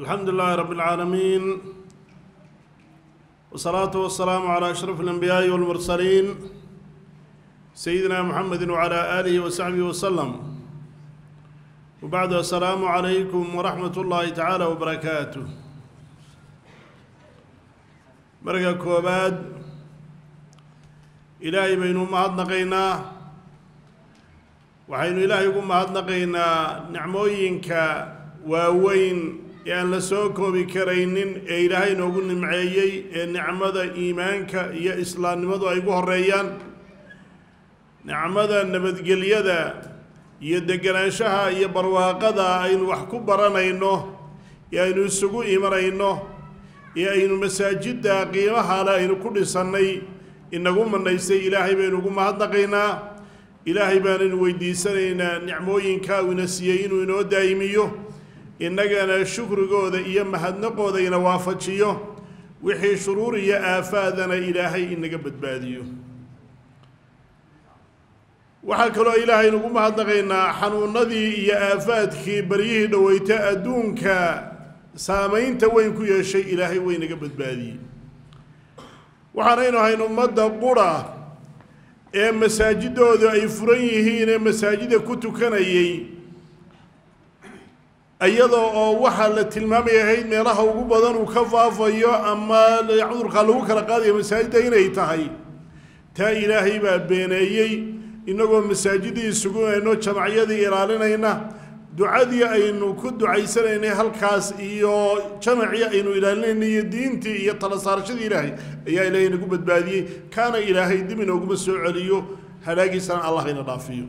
الحمد لله رب العالمين والصلاة والسلام على أشرف الأنبياء والمرسلين سيدنا محمد وعلى آله وصحبه وسلم وبعد السلام عليكم ورحمة الله تعالى وبركاته مرقا كوباد إلهي بينهم مهدنقينا وحين إلهي يقول مهدنقينا نعموينك ووين يعني لسوكو بكرينين إلهي نقول نمعيي نعمة إيمانك يا إسلام نمضوا أيقوه الريان نعمة نبذقل يدا يدقناشها يبرواقدا أين وحكو برانينو يا إنو السقو إيمانينو يا إنو مساجد قيمها لا إنو كل سنة إنكم من نيسي إلهي بينكم مهدنقينا إلهي بان ويديسانينا نعموينكا ونسيين وينو دايميو إننا شكر قوذا إيا مهدنقوذا ينوافجيو وحي شرور إيا آفادنا إلهي إنك بدباديو وحكرو إلهي نقوم مهدنقينا حنون نذي إيا آفادك بريه دويتا أدونك سامين توينكو يا شيء إلهي وينك بدبادي وحنينو هينو مدى قرى ee masaajidoodu ay furan yihiin ee masaajida ku tukanayay ayadoo oo waxa la tilmaamayaa meelaha ugu badan uu ka faafayo ama cudurka lagu kala qaadayo masaajida inay tahay taa ilaahay baa beeneeyay inagoo masaajidii isugu ayno jamaciyadii ilaalinayna ducadii aynu ku ducaysanayna halkaas iyo jamacii aynu ilaalinayna diintii iyo tala saarashadii ilaahay ayaa ilaahay nagu badbaadiyay kaana ilaahay dib inoogu soo celiyo halaagiisana allah ina dhaafiyo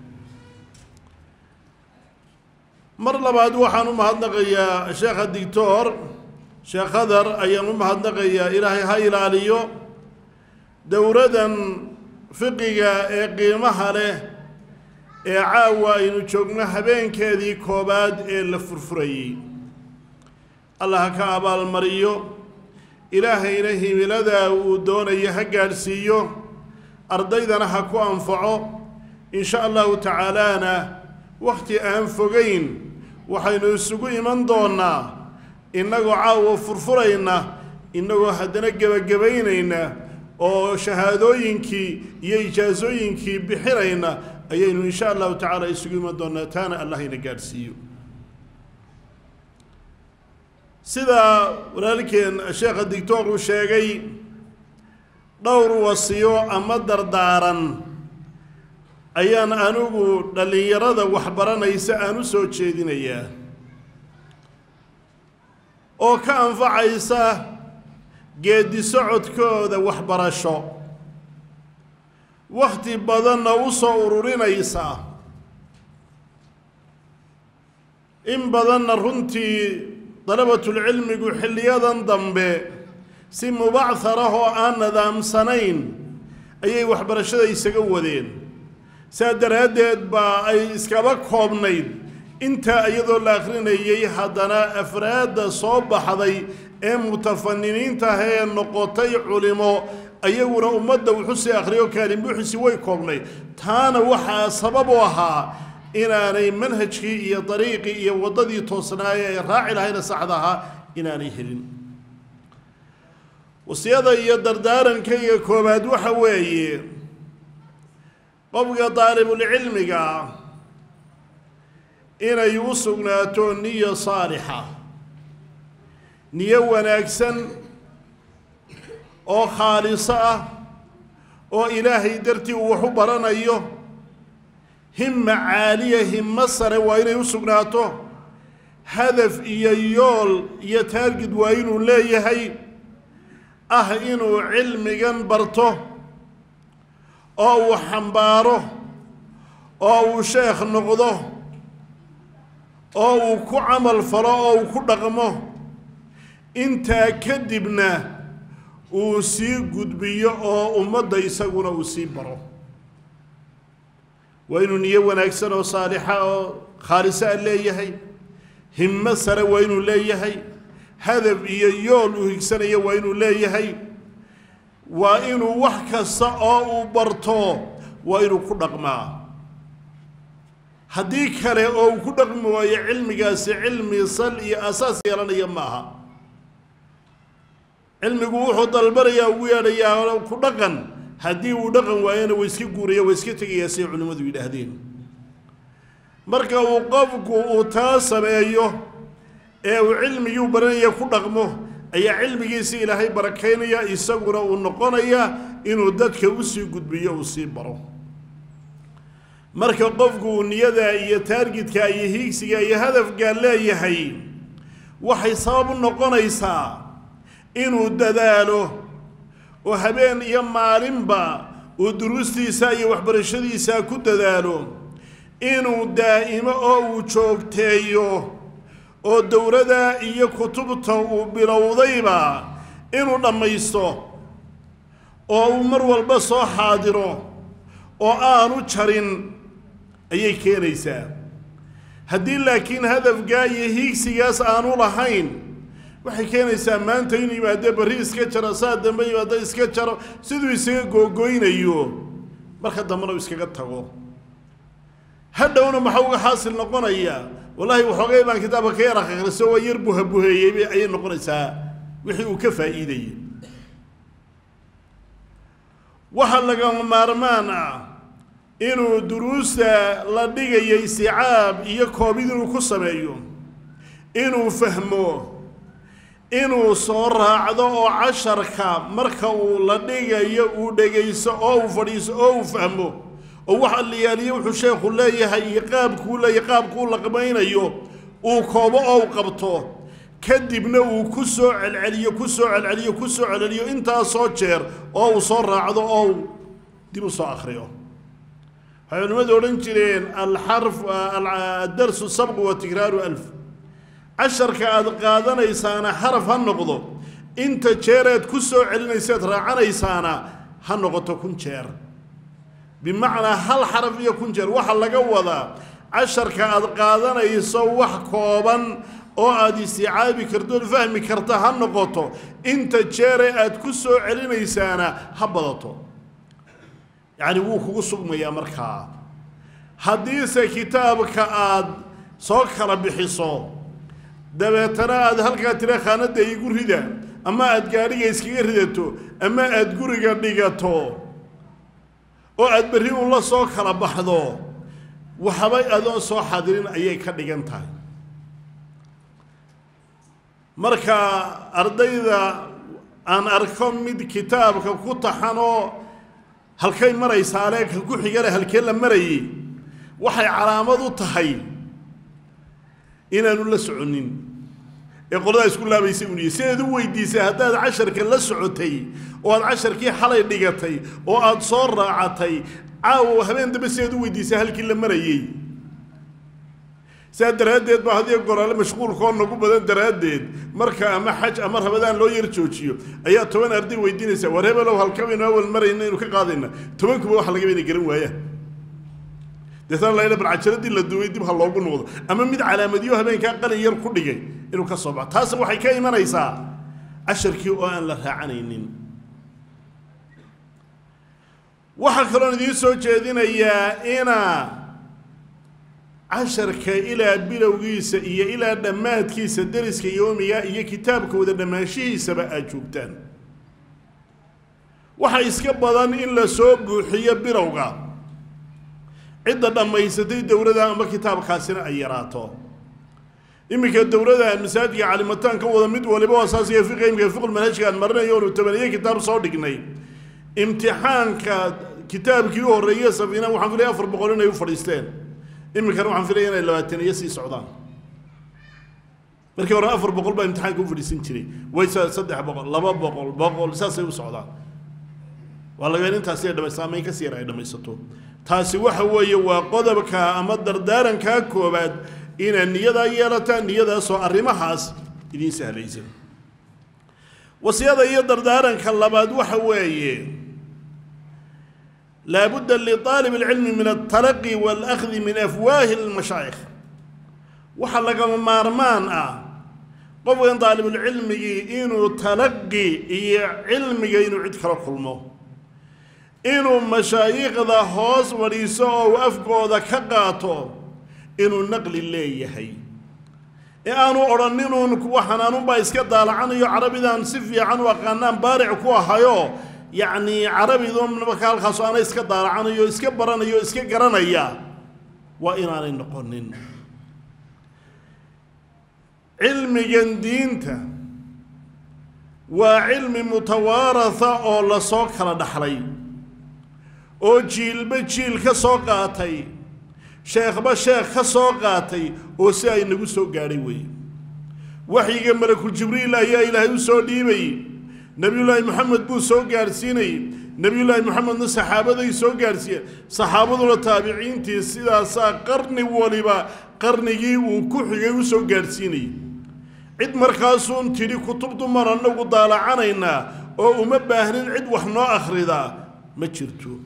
mar labaad waxaan u mahadnaqayaa sheekha doctor sheekh Khadar ayaan u mahadnaqayaa ilaahay ha ilaaliyo dowradan fiqiga ee qiimaha leh ee caawa aynu joogno habeenkeedii koobaad ee la furfurayay allah ka abaal mariyo ilaahayna himilada uu doonayo ha gaarsiiyo ardaydana ha ku anfaco insha Allah ta'ala waqti aan fogeyn waxaynu isugu iman doonaa inagoo caawa furfurayna inagoo haddana gabagabaynayna oo shahaadooyinkii iyo ijaazooyinkii bixinayna ayaynu insha Allah ta'ala isugu iman doonaa taana Allah ina gaarsiiyo sida walaalkeen sheekha doctor uu sheegay dhowr wasiyo ama dardaaran ayaan anigu dhalinyarada wax baranaysa aan u soo jeedinayaa oo ka anfacaysa geedi socodkooda waxbarasho waqti badanna u soo ururinaysa in badanna runtii dalabatul cilmigu xilliyadan dambe si mubacthara oo aan nidaamsanayn ayay waxbarashada isaga wadeen saadaradeed baa ay iskaba koobnayd inta iyadoo la akhrinayay haddana afraada soo baxday ee mutafanniniinta ee noqotay culimo ayaguna ummadda wuxuu si akhriyo kaalin buuxisi way koobnay taana waxaa sabab u ahaa inaanay manhajkii iyo dariiqii iyo wadadii toosnaayay ee raaci lahayna saxda ahaa inaanay helin wasiyada iyo dardaarankayga koobaad waxa weeye qofka daalibul cilmiga inay u sugnaato niyo saalixa niyo wanaagsan oo khaalisa ah oo ilaahay dartii uu wax u baranayo himma caaliya himma sare waa inay u sugnaato hadaf iyo yool iyo taargid waa inuu leeyahay ah inuu cilmigan barto oo uu xambaaro oo uu sheekh noqdo oo uu ku camal falo oo uu ku dhaqmo intaa kadibna uu sii gudbiyo oo ummadda isaguna uu sii baro waa inuu niyo wanaagsan oo saalixa oo khaalisa leeyahay himmo sare waa inuu leeyahay hadaf iyo yool uu higsanayo waa inuu leeyahay waa inuu wax kasta oo uu barto waa inuu ku dhaqmaa haddii kale oo uu ku dhaqmi waayo cilmigaasi cilmi sal iyo asaas yeelanaya maaha cilmigu wuxuu dalbanayaa ugu yeedhayaa ku dhaqan haddii uu dhaqan waayana way iska guuraya way iska tegayaa siday culimmadu yidhaahdeen marka uu qofku uu taa sameeyo ee uu cilmigii baranaya ku dhaqmo ayaa cilmigiisa ilaahay barakaynaya isaguna uu noqonaya inuu dadka u sii gudbiyo uu sii baro marka qofku niyada iyo taargetka iyo hiigsiga iyo hadafka leeyahay waxay sabab u noqonaysaa inuu dadaalo oo habeen iyo maalinba uu duruustiisa iyo waxbarashadiisa ku dadaalo inuu daa'imo oo uu joogteeyo oo dowladda iyo kutubta uu bilowdayba inuu dhammaysto oo uu mar walba soo xaadiro oo aanu jarin ayay keenaysaa haddii laakiin hadafgaa iyo hiigsigaas aanu lahayn waxay keenaysaa maanta inuu yimaado barri iska jaro saa dambe yimaado iska jaro siduu isaga googoynayo marka dambena uu iskaga tago hadhowna maxaa uga xaasil noqonaya wallaahi waxoogay baan kitaabka ka yar akhriso waa yar buhabuheeyey ayay noqonaysaa wixii uu ka faa'iidayey waxa lagama maarmaan ah inuu duruusta la dhigayo isticaab iyo koobid inuu ku sameeyo inuu fahmo inuu soo raacdo oo casharka marka uu la dhigayo uu dhegayso oo uu fadhiiso oo uu fahmo oo waxa la yaaliyo wuxuu sheekhu leeyahay iyo qaabkuu leeyahay qaabkuu la qabaynayo uu koobo oo uu qabto kadibna uu ku soo celceliyo intaasoo jeer oo uu soo raacdo oo dib u soo akhriyo waxay culimmadu odhan jireen aldarsu sabqu wa tikraaru alf casharka aad qaadanaysaana xaraf ha noqdo inta jeereed ku soo celinaysaad raacanaysaana ha noqoto 1,000 jeer bimacnaa hal xaraf iyo 1,000 jeer waxa laga wadaa casharka aad qaadanayso wax kooban oo aad isticaabi karto fahmi karta ha noqoto inta jeere aad ku soo celinaysaana ha badato yani wuu kugu sugmayaa markaa haddiise kitaabka aad soo kala bixiso dabeetana aad halkaa tira khaanada igu rida ama aad gaadhiga iskaga ridato ama aad guriga dhigato oo aad berri un la soo kala baxdo waxbay adoon soo xadirin ayay ka dhigan tahay marka ardayda aan arko mid kitaabka ku taxanoo halkay maraysaa leeka ku xigana halkee la marayay waxay calaamad u tahay inaanu la soconin ee qolada isku laabaysay uu sideed u weydiisay haddaad casharka la socotay oo aad casharkii xalay dhigatay oo aad soo raacatay caawo habeen dambe sideed u weydiisay halkii la marayay سادرادد بعض يقول مشغول كون نقول بدن درادد مركا أما حج أما رمضان لو يرجوشيو أيات توين أردي ويدين سا ورهبة لو هالكمين أول مرة إنه كقاضينا توين كبوا حلقة بين يقرن وياه ده ثاني ليلة بالعشرة دي اللي دوي دي بحلو بنوض أما مد على مديوها بين كقل يركض جاي إنه كصبع تاسم وحكاية ما ريسا عشر كيو أن لها عنينين وحكرون دي سوتشيدين يا إنا عشرك إلى بلوغيس إلى دمات كيس درس يوميا إيه كتابك وذا دماشي سبع أجوبتان وحيسك بدن إلا سوق حيا بلوغا عدة لما يستدي الدورة ده أما كتاب خاسر أيراته إمك الدورة ده المساجد علمتان كوذا مد ولا بوا أساسية في قيم في المنهج كان مرنا يوم التمانية كتاب صادقني امتحان كتاب كيو الرئيس فينا وحنقول أفر بقولنا يفرستين إما كانوا عن فينا إلا تنيسي سعودان مركب ورا أفر بقول بامتحان كوفر السنتري ويسا صدق بقول بقول ساسي وسعودان والله غير أنت سير دم سامي كثير أيضا ما يسطو تاسي وحوي وقدبك أمدر دارا كاكو بعد إن النية يالتا النية سو الرمحاس إذن سهليزن وسيادة يقدر دارا كاللباد وحوي لا بد لطالب العلم من التلقي والأخذ من أفواه المشايخ وحلق مارمان قبل طالب العلم إنه تلقي علم إنه عدك رقلمه إنه مشايخ ذا هوس وريسو وأفقو ذا كقاته إنه النقل اللي يحي أنو أرنينون وحنانون با إسكا دالعانيو عربي دان سفي عن وقانان بارع كوا هايو يعني عربي دوم مكال خاصوانا إسكا دالعانيو إسكا برانيو إسكا قرانيا وإنان النقونين علم جندينتا وعلم متوارثة أو لسوق على دحري أو جيل بجيل كسوقاتي شيخ بشيخ كسوقاتي أو ساي نقول سوق قاريوي وحي ملك الجبريل يا إلهي سوديبي نبي الله محمد بو سوق قارسيني نبي الله محمد الصحابة ذي سوق قارسين صحابة التابعين تيسيدا سا قرني ولبا قرني وكحي سوق قارسيني عد مركاسون تري كتب دمر أنه ضالع عنينا أو مباهرين عد وحنا آخر ذا ما شرتو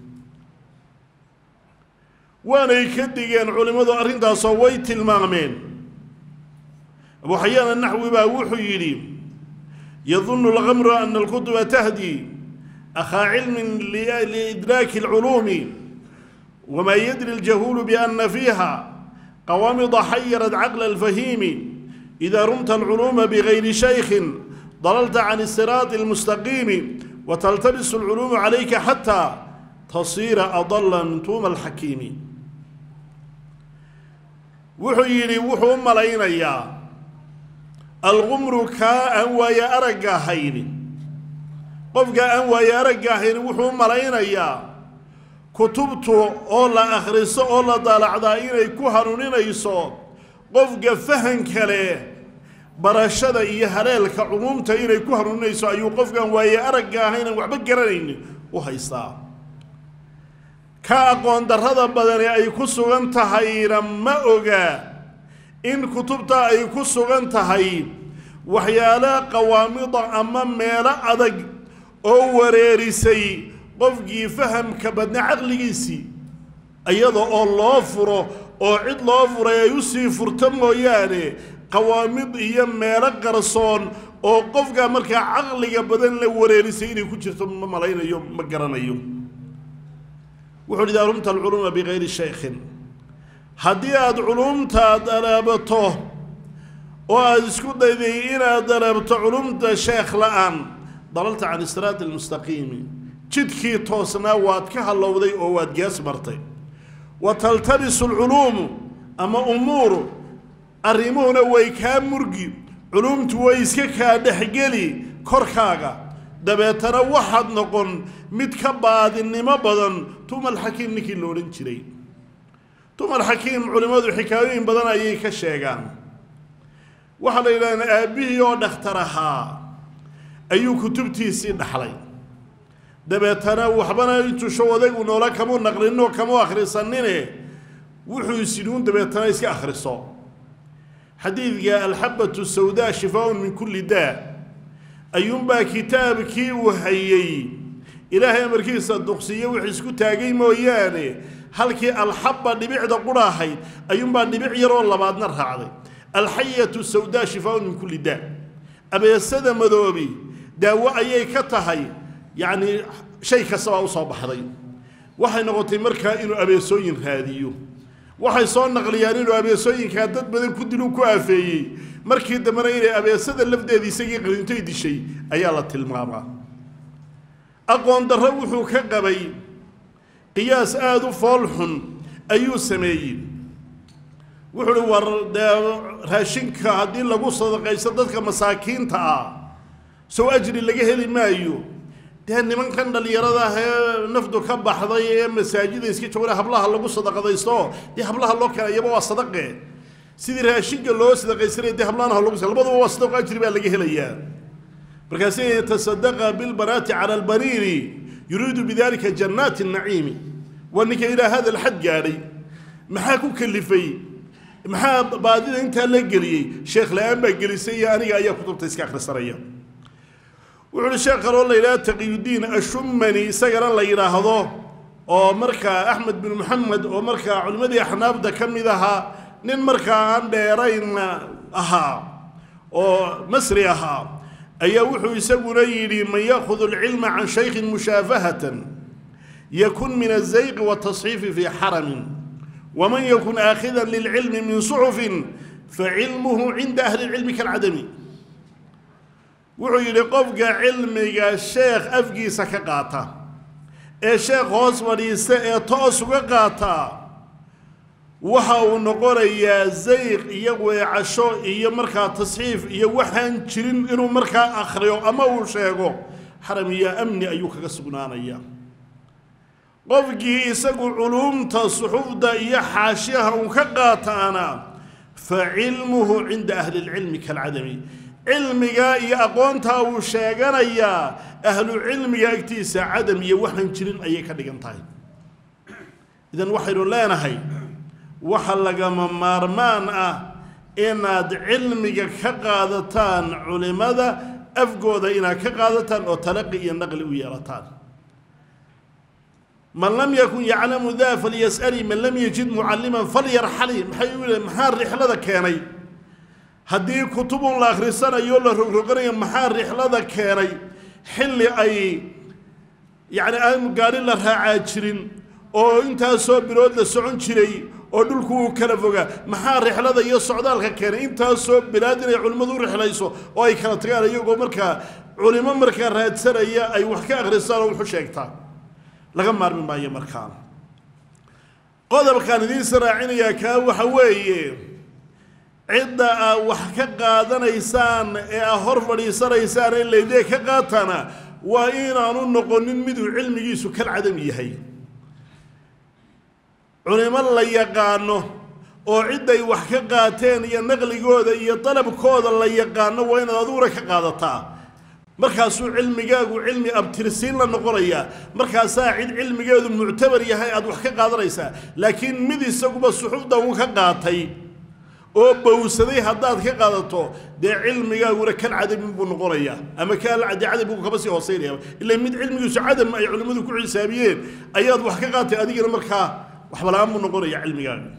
وانا يكدقين علماء أرين دا صويت المامين أبو حيان النحو باوحي لي يظن الغمر أن الكتب تهدي أخا علم لإدراك العلوم وما يدري الجهول بأن فيها قوامض حيرت عقل الفهيم إذا رمت العلوم بغير شيخ ضللت عن الصراط المستقيم وتلتبس العلوم عليك حتى تصير أضل من توم الحكيم وحيني وحو ملايين يا الغمر كاء ويا أرقاهين قفقا ويا أرقاهين وحو ملايين يا كتبتو أولا أخرس أولا ضالع دائين يكوهرونين يسو قفقا فهن كليه برشدا iyo haleelka umumta inay ku harunayso ayuu qofkan way aragahayna waxba garanaynin u haystaa ka aqoon darrada badan ay ku sugan tahay ma oga in kutubta ay ku sugan tahay waxyaala qawaamid ama meela adag oo wareerisay qofkii fahamka badna aqligiisi ayada oo loo furo oo cid loo furay ay u sii furto mooyaane قوامض هي ميلا قرصون أو قفقا مركا عقلية بدن لوريري سيني كجرت ملايين يوم مقرنا يوم وحول إذا رمت العلوم بغير الشيخ هدياد علوم تدربته وأذكر إذا إنا دربت علوم الشيخ الآن ضللت عن الصراط المستقيم جدكي توسنا واتكها الله ذي أو واتجاس مرتي وتلتبس العلوم أما أمور arrimuhuna way ka murgi culumtu way iska ka dhaxgali korkaaga dabeetana waxad noqon mid ka baadinimo badan tumal hakiim ninkii loorin jiray tumal hakiim culimadu xikaayooyin badan ayay ka sheegaan waxa la yiraahdaa aabihi oo dhaxtaraha ayuu kutubtiisii dhaxlay dabeetana waxbana intuu shawadagu noola kama naqlino kama akhrisanine wuxuu sidoo dabeetana iska akhriso حديث الحبة السوداء شفاء من كل داء أيوم با كتاب كي وحيي إلهي مركز الدقسية وحسكو تاقي موياني هل كي الحبة نبيع دا قراحي أيوم با نبيع يرو الله بعد نرها علي الحية السوداء شفاء من كل داء أبي السادة مذوبي داوة أيي كتهي يعني شيء كسوا أصاب حضي وحي نغطي مركا إنو أبي سوين هاديو waxay soo naqliyaan inuu abeesooyinka dad badan ku dilu ku afeeyay markii damana inay abeesada lafdeedii isagii qrintay dishay ayaa la tilmaamaa aqoon darro wuxuu ka qabay qiyaas aad u foolxun ayuu sameeyay wuxuu war raashinka hadii lagu sadaqaysto dadka masaakiinta ah soo ajri laga heli maayo ده نمان كان دليرada nafdu ka baxday ee masaajida iska jooga hablaha lagu sadaqadaysto di hablaha loo kala yaba waa sadaqe sidii raashinka loo sadaqaysanay di hablaha lagu labada waa sadaqo ajri baa laga helayaa markaas ay tasaddaqa bil barati ala al barir yuridu bidalika jannat an na'im wa nika ila hada al had gaari maxaa ku kalifay maxaa baadida inta la geliyay sheekh laan ba gelisay aniga ayaa kutubta iska akhrisanaya وعلى الشيخ الله إلى تقي الدين الشمني سجل الله يراهضه أو مركا أحمد بن محمد أو مركا علماء أحناف ده كم ذاها نين مركا عند رين أها أو مصري أها أي وحو يسوي ريلي من يأخذ العلم عن شيخ مشافهة يكون من الزيغ والتصحيف في حرم ومن يكن آخذا للعلم من صحف فعلمه عند أهل العلم كالعدم وعي لقفق علمك الشيخ أفقي سكاقاتا الشيخ هوسمري سيطوسك قاتا وحاو نقريا زيق يوي عشو يمركا تصحيف يوحان جرين إنو مركا أخريو أما وشيغو حرمية أمني أيوكا قسقنانيا قفقي إساقو علوم تصحوف دا يحاشيها وكقاتانا فعلمه عند أهل العلم كالعدم علمك يا أقوانتا وشيغانيا أهل العلم يأكتيسا عدم يوحان جرين أيكا ديغنتاي إذن وحيرو لا نهي وحلق ممارمان إناد علمك كقادتان علماء أفقود إنا كقادتان أو تلقي النقل ويرتان من لم يكن يعلم ذا فليسألي من لم يجد معلما فليرحلي محار رحلة كاني هدي كتب الآخر سنة يولا رقرية محار رحلة كاني حل أي يعني أنا قارن لها عاجرين أو أنت سو برود لسعون شري oo dhulku kala foga maxaa rixlada iyo socdaalka keenay intaas soo bilaadinay culimadu rixlayso oo ay kala tagaan iyagoo marka culimo marka raadsanaya ay wax ka akhrisaan oo wuxuu sheegtaa laga maarmi maayo markaan qodobkan idin saraacinaya ka waxa weeye cidda wax ka qaadanaysaan ee hor fadhiisanaysaan in leeyahay ka qaatana waa inaanu noqonin mid uu cilmigiisu kal cadam yahay علماء الله يقانو oo ciday wax ka qaateen iyo naqligooda iyo talabkooda la yaqaano waa inaad aduura ka qaadataa markaas uu cilmigaagu cilmi abtirsiin la noqonaya markaas cid cilmigeedu mu'tabar yahay aad wax ka qaadanaysa laakiin mid isaguba suxufda uu ka qaatay oo bawsaday hadaad ka qaadato de cilmigaagu kan cadab buu noqonaya ama ka cadab buu ka basi hooseynaya illa mid cilmigiisu cadab ay culimadu ku xisaabiyeen ayaad wax ka qaatay adigina markaa waxba la amu noqonaya cilmigaagu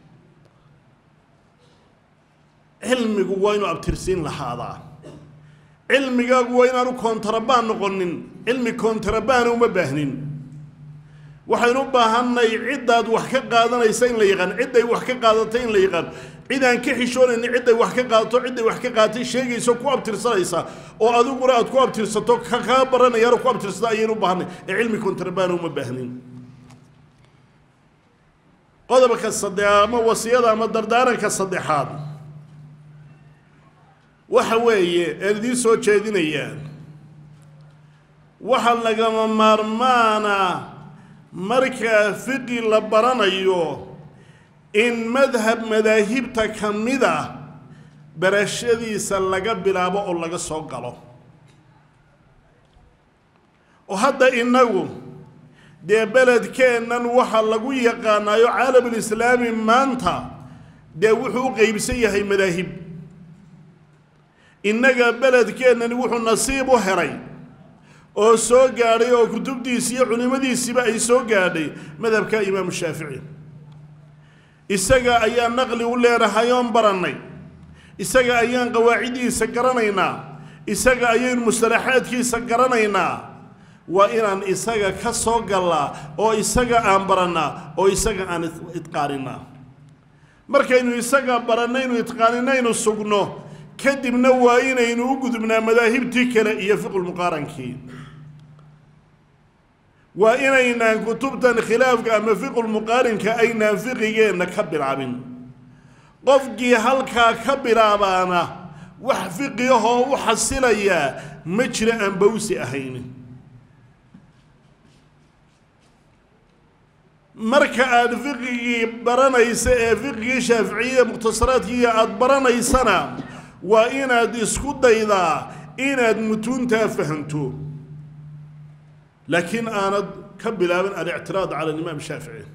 cilmigu waa inuu abtirsiin lahaadaa cilmigaagu waa inaanu kontrabaan noqonin cilmi kontrabaan uma baahnin waxaynu u baahanay cidaad wax ka qaadanaysa in la yaqaan ciday wax ka qaadatay in la yaqaan cidaan ka xishoonayn ciday wax ka qaadato ciday wax ka qaatay sheegayso ku abtirsanaysa oo adiguna aad ku abtirsato ka baranayaro ku abtirsada ayaynu u baahanay cilmi kontrabaan uma baahnin qodobka saddexaad ama wasiyada ama dardaaranka saddexaad waxa weeye eedii soo jeedinayaan waxa laga maarmaana marka fiqi la baranayo in madhab madaahibta kamida barashadiisa laga bilaabo oo laga soo galo oo hadda inagu de beledkeennan waxa lagu yaqaanayo caalamul islaami maanta de wuxuu qaybsan yahay madaahib innaga beledkeennan wuxuu nasiib u helay oo soo gaadhay oo kutubtiisa iyo culimadiisiba ay soo gaadhay madhabka imaam shaafici isaga ayaa naqli u leeyahay oo baranay isaga ayaan qawaacidiisa garanaynaa isaga ayaan mustalahaadkiisa garanaynaa waa inaan isaga ka soo galaa oo isaga aan baranaa oo isaga aan itqaarinaa markaynu isaga baranaynu itqaarinaynu sugno kadibna waa inaynu u gudubnaa madaahibtii kale iyo fiqul muqaarankii waa inaynaan kutubtan khilaafka ama fiqul muqaaranka aynaan fiqigeenna ka bilaabin qofkii halkaa ka bilaabaana wax fiqiyahoo u xasilaya ma jira aan bawsi ahayn marka aad fiqigii baranaysa ee fiqigii shaaficiye mukhtasaraadkii aad baranaysana waa inaad isku daydaa inaad mutuuntaa fahanto laakiin aanad ka bilaabin al-i'tiraad cala al-imaam shaafici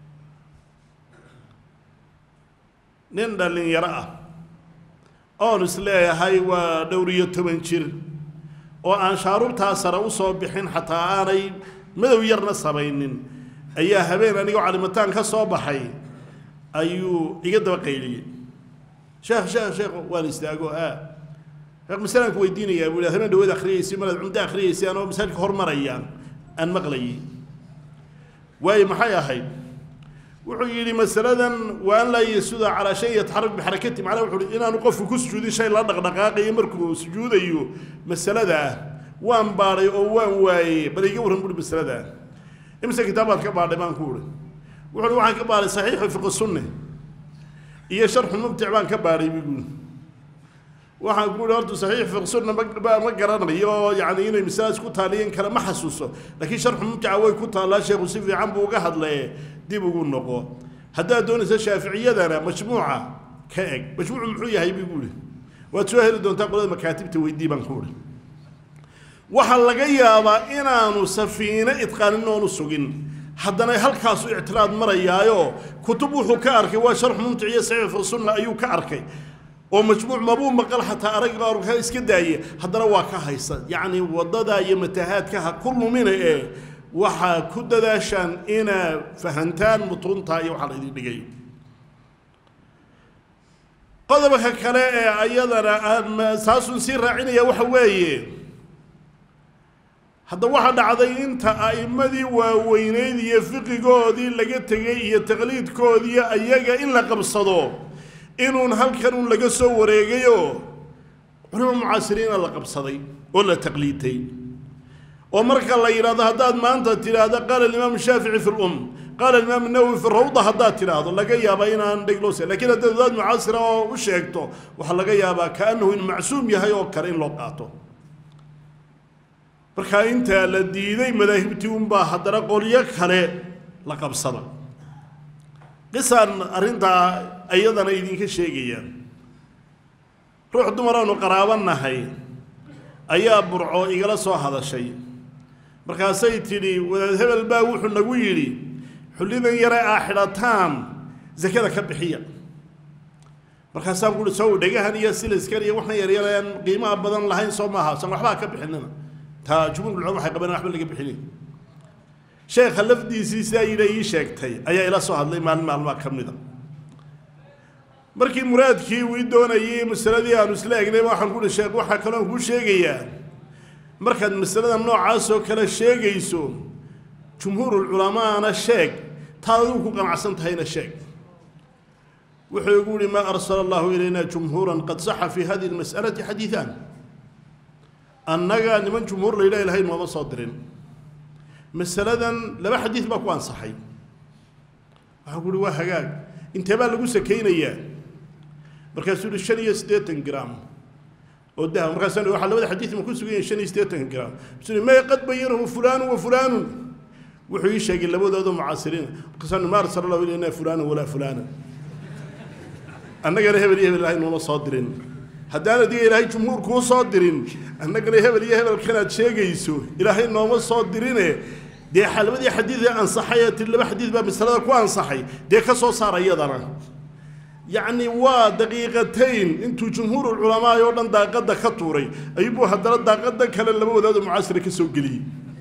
nin dhalinyaro ah oon isleeyahay waa dhowr iyo 10 jir oo aan shaarubtaa sare u soo bixin xataa aanay madow yarna samaynin ayaa habeen anigoo calimataan ka soo baxay ayuu iga daba qayliyay sheekh waan istaago مثلا كويديني يا ولاد هم دوّد أخريسي مرة عمدة أخريسي أنا مثلا هرمريان أن مغلي واي محيا هاي وحيلي مثلا وأن لا يسود على شيء يتحرك بحركته معنا وحول إن أنا قف كل سجود شيء لا دقائق يمركو سجود أيو مثلا ده وان باري أو وان واي بدي يجورهم بقول مثلا ده إمسك كتابات كبار ما نقول وحول واحد كبار صحيح في السنة هي شرح الممتع بان كباري بيقول waxaan ku hortu saxiix fiqsuna ma garanayo yaani inay misaas ku taaliyeen kala ma xasuuso laakiin sharx mumtaca way ku taalaa sheekhu si fiican buu uga hadlay dib ugu noqo hadaa doonaysa shaafiiciyadana majmuuca ka eg majmuucu muxuu yahay buu waa soo heli doontaa qolada makaatibta weydii baan ku uri waxa laga yaabaa inaanu safiina idqaanin oo sugin haddana halkaas uu i'tiraad marayaayo kutub wuxuu ka arkay waa sharx mumtaciya saxiix fiqsuna ayuu ka arkay ومجموع مبوم مقال حتى أرجع أروح إسكندرية هذا واقع هيصل يعني وضدا يمتهات كها كل من إيه وح كده داشان إنا فهنتان مطون تايو على ذي بيجي قدمك كلاء أيضا ساس سير عيني وحوي هذا واحد عذي أنت أئمدي ووينيدي يفقي قاضي لقيت جي تقليد قاضي أيجا إلا قبل الصدام إنهم هل كانوا لقصوا وريجيو ولهم معاصرين الله قبصدي ولا تقليدي ومرك الله يراده هداد ما أنت تراده قال الإمام الشافعي في الأم قال الإمام النووي في الروضة هداد تراده لقى يابا إنا ندقلوسي لكن هداد معاصرة وشيكتو وحلقى يابا كأنه معسوم يهي وكرين لوقاته بركا انت لديدي مذاهبتي ومبا هدر قوليك هلي لقبصدي قصان أرنتا أيضا أيدينك الشيقية روح دمران وقرابنا هاي أيا برعو إيقلسوا هذا الشيء مركا سيتي وذهب الباوح النقويلي حلينا يرى آحرتان زي كذا كبحية مركا سامقول سووا دقاها نيا سيلسكارية وحنا يريان قيمة أبدا لهين صومها سامحبها كبحيننا تا جمهور العلماء حيقبلنا أحمد اللي كبحيني شيخ لفدي سيسايلي شيكتي أيا إلا سوهد لي معلومات كمني markii muraadkii uu doonayay masaladii aanu isla eegnay waxaan ku sheegay waxa kale oo ku sheegaya markaad masalada noocaas oo kale sheegayso jumhuurul ulamaana sheeg taadu ku qanacsan tahayna sheeg wuxuu ugu yiri ma arsalallahu ilayna jumhuuran qad sahha fi hadhihi almas'alati hadithan annaga niman jumhuur la ilaahay ma soo dirin masaladan laba xadiis ba ku ansaxay waxa ku yiri waa hagaag intee baa lagu sakeynaya markaasuu 85 gram oo daa markaasuu waxa labada xadiis ma ku sugayeen 85 gram sidoo ma qad bayinahu fulaan wa fulaan wuxuu sheegay labadooda mucaasiriin qasana maar sallallahu alayhi wa fulaan wala fulaan annaga hebel ilaahay noo soo dirin hadana diga ilaahay jumhuur ku soo dirin annaga hebel kana sheegayso ilaahay noo soo dirine dee xalwadii xadiis ansaxayat laba xadiis ba misalada ku ansaxay dee ka soo saarayadana يعني وا دقيقتين انتو جمهور العلماء يودن داقده كتوري ايبو هدل داقده كلا لبوداد معاصر كسو غلي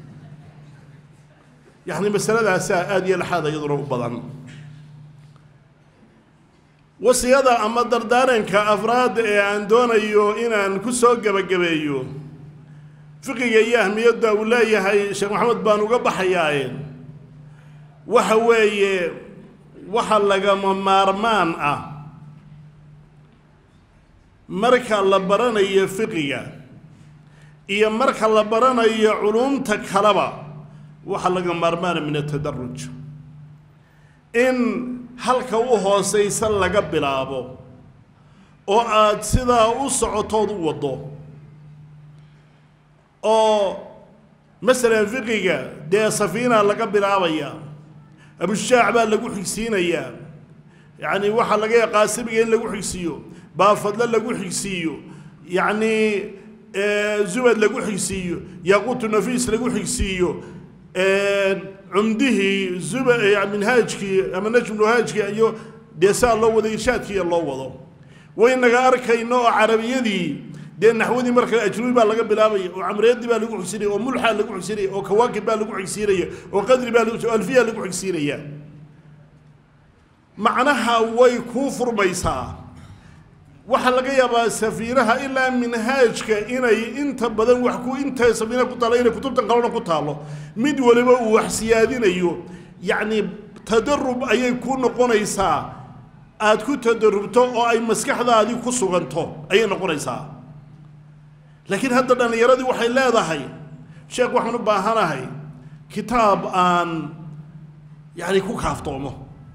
يعني مساله اساء ادي لحاده يضرب بدن وسياده اما دردارنك افراد ان دونيو ان كسو غبغبيو فقيه يهميده ولا يحيى شيخ محمد بان uga baxayeen waxa weeye waxa laga maarmaan ah marka la baranayo fiqiga iyo marka la baranayo culumta kalaba waxa laga maarmaan min tadarruj in halka u hooseysan laga bilaabo oo aad sida u socotood u wado oo مثلا fiqiga de safina laga bilaabaya abu shaacba lagu xigsiinaya yani waxa laga yaqaasibiga in lagu xigsiyo ba fadla lagu xigsiyo yani zubad lagu xigsiyo yaqut nafis lagu xigsiyo umdihi zuba yani minhajki ama najm minhajki ayo deesa loo wada irshaadki loo wado waynaga arkayno arabiyadii دين نحودي مركز أجنبي بالله بلابي وعمريدي بالله حسيري وملحة بالله حسيري وكواكب بالله حسيري وقدر بالله ألفية بالله حسيري معناها ويكفر ميسا وحلقة يا سفيرها إلا منهاجك إني أنت بدن وحكو أنت سفينة كتالين كتب تنقلون كتالو مد ولا وحسيادين أيو يعني تدرب أي يكون قنيسا أتكو تدربتو أو أي مسكحة هذه كسوغنتو أي نقنيسا لكن هذا أنا يردي وحي لا ذهي شيخ محمد باهنا هي كتاب أن يعني كو كافتومه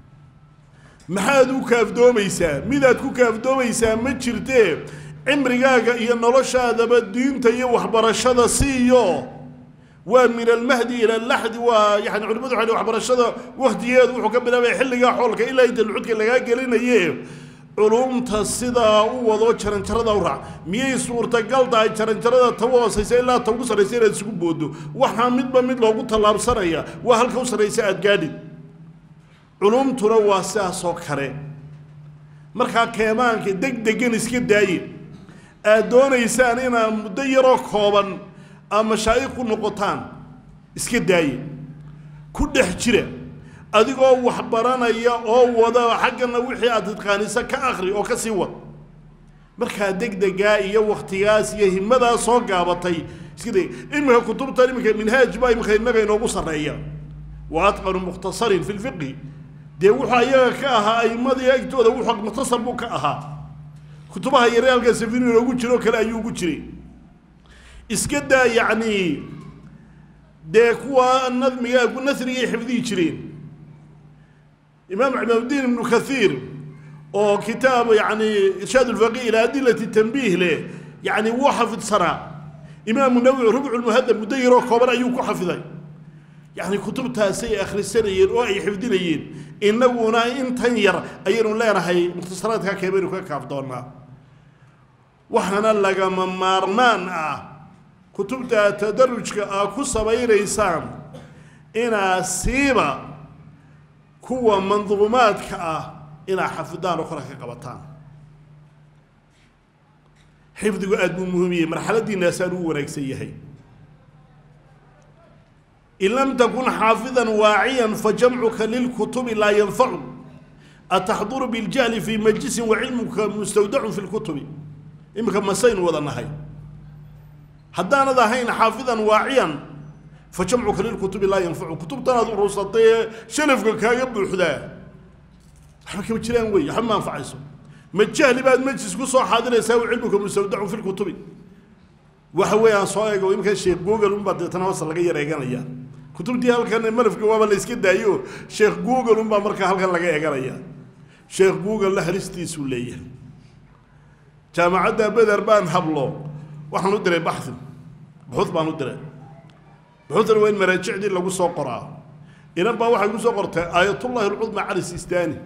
محادو كافدوميسا ميداد كو كافدوميسا ما جرتي عمرigaaga iyo noloshaadaba diinta iyo waxbarashada siiyo waa min almahdi ila alahdi waa yani culimadu waxay waxbarashada waqtigeedu wuxuu ka bilaabay xilliga xoolka ilaa inta cudka laga gelinayo culumta sida uu wado jaranjarada u raac miyay suurtagal tahay jaranjarada tawoosaysa ilaa taw ku sareysa inaad isku boodo waxa midba mid loogu talaabsanaya waa halka u sareysa aad gaadid culumtuna waa sidaas oo kale marka keemaanka degdegan iska daayay aad doonaysaan inaad muddo yaroo kooban ama shaayq noqotaan iska daayay ku dhex jira adigoo wax baranaya oo wada xaqna wixii aad taqaanisa ka akhri oo ka sii wad marka degdega iyo waqtigaas iyo himada soo gaabatay iska day imika kutubta imika minhaaj baa imika inaga inoogu sareeya wa atqanu mukhtasarin fi al-fiqh dee wuxuu ayaga ka ahaa aymadii agtooda wuxuu mukhtasar buu ka ahaa kutubaha yaraalka safiri loogu jiro kale ayuu ugu jiray iska daa yani dee kuwa nadmiga ku nasriga xifdii jireen imaam Imaamuddiin ibn Kathiir oo kitaab yani irshad al-faqih ila adillat at-tanbih le yani wuu xafid sara imaam Nawawi rub'u al-muhaddab mudayiro kooban ayuu ku xafiday يعني كتب تاسي آخر السنة أي حفظيين إنه إنتن ير أيرون لنا هي مختصراتها كبير وكاف دورنا وحنا لقى ممارمان كتب تدرج كوسا بيريسان إنا سيبا كوا منظومات إنا حفظان أخرى كقبطان حفظ قد مهمية مرحلة دي ناسانو ونكسيهي إن لم تكن حافظا واعيا فجمعك للكتب لا ينفع أتحضر بالجهل في مجلس وعلمك مستودع في الكتب إمك مسين وذا نهي حدانا ذهين حافظا واعيا فجمعك للكتب لا ينفع كتب تنظر وسطية شلفك كايب الحداية حمك بتشلين وي حما انفعيسو مجهل بعد مجلس كسو حاضر يساوي علمك مستودع في الكتب وحويان صايغ ويمكن شيخ جوجل بعد تناوصل لغا يريغانيا كتبتي halkan marafka waaba la iska daayo sheekh google umba marka halkan laga eeganaya sheekh google la halistiisu leeyahay jaamacada badar baan hablo waxaan u diray baxth baan u diray baxthna weyn maraajicdi lagu soo qoraa inan baa waxa ku soo qortay aayatullah al-uzma ali sistani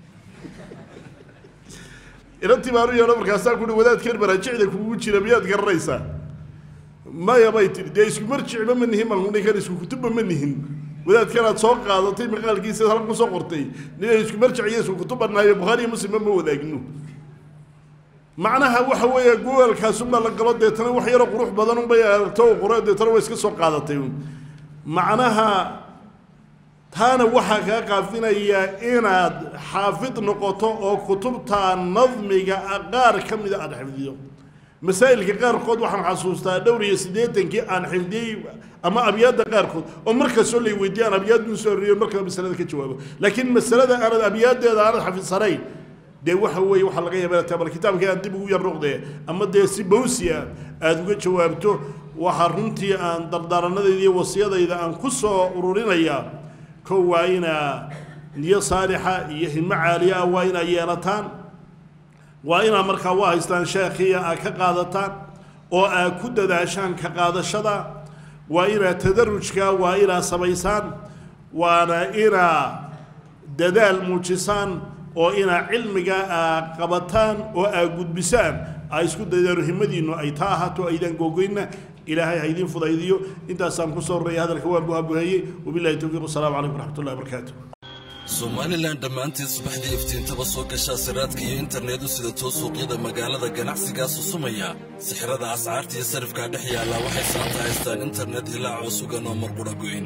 irantii baaru yaro markaas ku wadaadkeen maraajicda kugu jira miyaad garanaysaa ما يبيت ده اسمه مرجع بمنهم من كان اسمه كتب منهم وذات كانت سوق قاضتي من قال كيس هرب مسوقرتي ده اسمه مرجع يسوع كتب أن البخاري مسلم ما هو ذاك إنه معناها هو يقول كاسم الله قرط ده تنوح يروح روح بدنهم بيا تو قرط ده تروح يسكت سوق قاضتي معناها ثانا وحى كافينا يا إنا حافظ نقطة أو كتب تا نظمي أقار كم إذا أنا حفظيهم مسائل كقار خود وحن عصوصتا دوري سيدتن كي أنا حفظي أما أبيات قار خود ومركز سولي ودي أنا أبيات نسوري مركز مسألة كجوابه لكن مسألة أنا أبيات ده أنا حفظ صري ده وحوي وحلقيه بلا تبر الكتاب كان تبغوا يروق ده أما ده سيبوسيا أدوك جوابته وحرنتي أن دردارنا دي وصية إذا أن كسر أورورنا يا كواينا نية صالحة يهم عالية وينا يانتان وإنا مركا واهستان شيخية كقادتان أو أكود داشان كقادشدا وإنا تدرجك وإنا سبيسان وأنا إنا ددال موجسان وإنا علمك قبطان وأقود بسان أيسكود ددال همدي إنه أيتاهات وأيدان قوقين إلهي هيدين فضايديو إنت أسامكو صوري هذا الكوان بوهابو هي وبالله التوفيق والسلام عليكم ورحمة الله وبركاته Somaliland dhammaantii subaxdii iftiintaba soo gashaa siraadka iyo internetu sida too suuqyada magaalada ganacsigaas susumaya sixirada ascaarta iyo sarifka dhex yaala waxay saanta haystaan internet ilaa cusub oo marqura goyn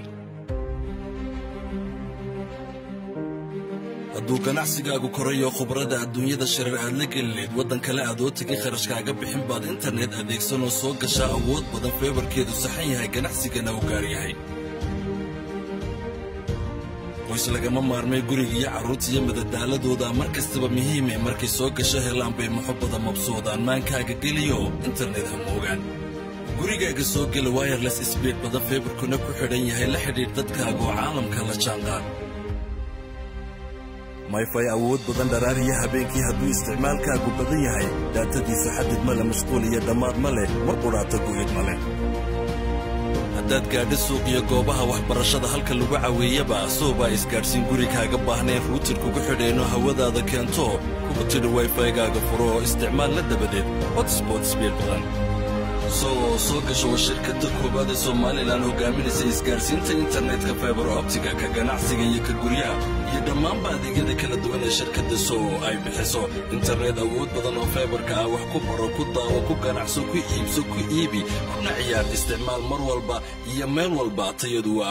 hadduu ganacsigaagu korayo khibrada adduunyada shirar aad la gelineed waddan kale aad oo tegay kharashkaaga bixin baad internet adeegsanoo soo gashaa awood badan feebarkeedu saxan yahay ganacsigana u gaar yahay qoys lagama maarmay guriga iyo carruurta iyo madadaaladooda mar kastaba muhiime markay soo gasho helaan bay muxubbada mabsuudaan maankaaga geliyo internet ha moogaan gurigaaga soo gela wireless speed badan feebarkuna ku xidhan yahay la xidhiidh dadkaaga oo caalamka la jaanqaad mayfay awood badan dharaariya habeenkii hadduu isticmaalkaagu badan yahay daatadiisu xadid ma le mashquul iyo dhammaad ma leh mar qudhaata go'id ma leh haddaad gaadho suuq iyo goobaha waxbarashada halka lagu caweeyaba soobaa isgaadhsiin gurigaaga baahnayn ruutir kugu xidheenno hawadaada keento kugu tidhi wayfaygaaga furo oo isticmaal la dabadeed hotspot speed badan soo gasho waa shirkadda koowaad ee somalilan hogaaminaysa isgaarsiinta internetka fiber optiga ka ganacsiga iyo ka guryaha iyo dhammaanba adeegyada kala duwan ee shirkadda soo ay bixiso internet awood badan oo fiberka ah wax ku baro ku daawo ku ganacso ku iibso ku iibi kuna ciyaar isticmaal mar walba iyo meel walba tayadu